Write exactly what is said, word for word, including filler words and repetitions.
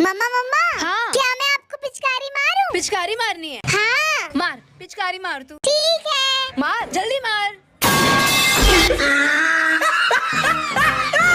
मम्मा मम्मा हाँ। क्या मैं आपको पिचकारी मारूं? पिचकारी मारनी है? हाँ। मार, पिचकारी मार तू। ठीक है। मार, जल्दी मार।